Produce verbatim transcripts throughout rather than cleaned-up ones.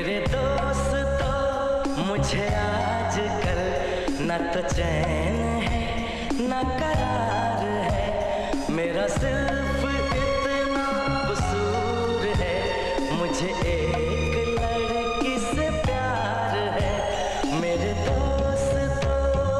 मेरे दोस्तों मुझे आजकल न तो चैन है न करार है, मेरा सिर्फ इतना कसूर है, मुझे एक लड़की से प्यार है। मेरे दोस्तों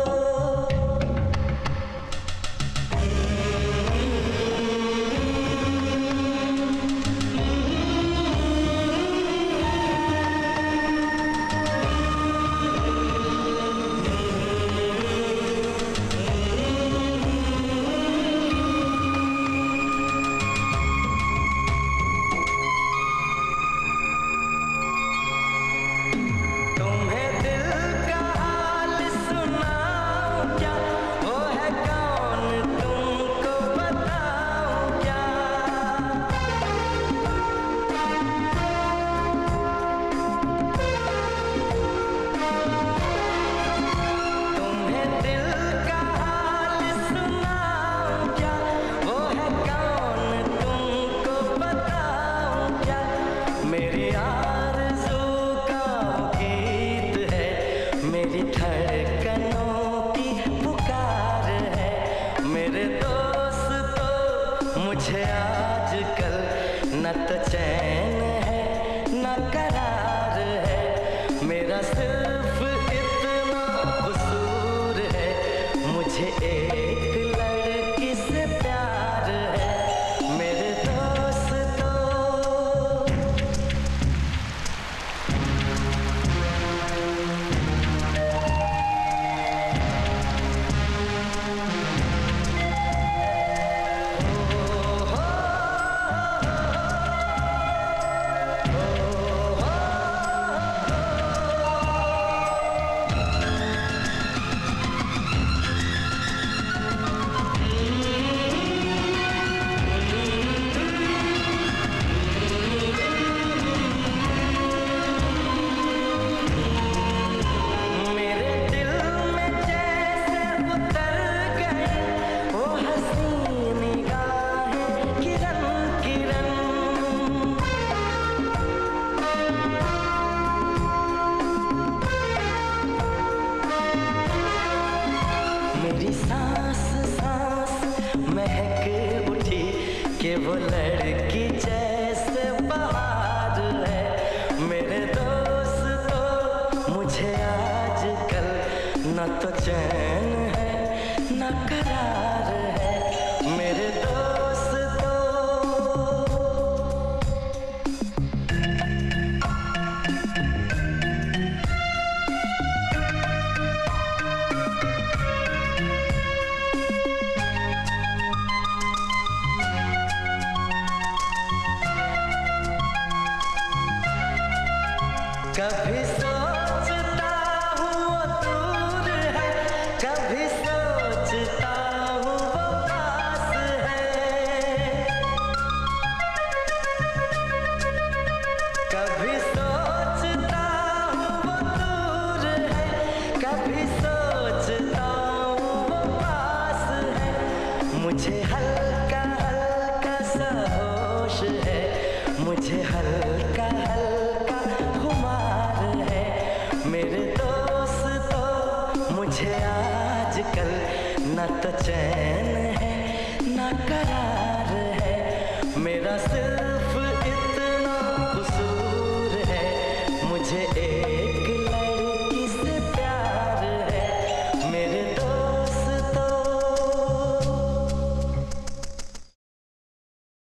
मेरी धड़कनों की पुकार है। मेरे दोस्तों मुझे आजकल न तो चैन है न करार है, मेरा सिर्फ इतना कसूर है, मुझे एक लड़की से प्यार है। मेरे दोस्तों मेरी सांस सांस महक उठी कि वो लड़की जैसे बहार है। मेरे दोस्तों मुझे आजकल न तो चैन है न करार है। मेरे दोस्तों कभी सोचता हूँ वो दूर है, कभी सोचता हूँ वो पास है, कभी सोचता हूँ वो दूर है, कभी सोचता हूँ वो पास है। मुझे हल्का हल्का सा होश है, मुझे हल्का हल्का मेरे दोस्तों मुझे आजकल न तो चैन है न करार है, मेरा सिर्फ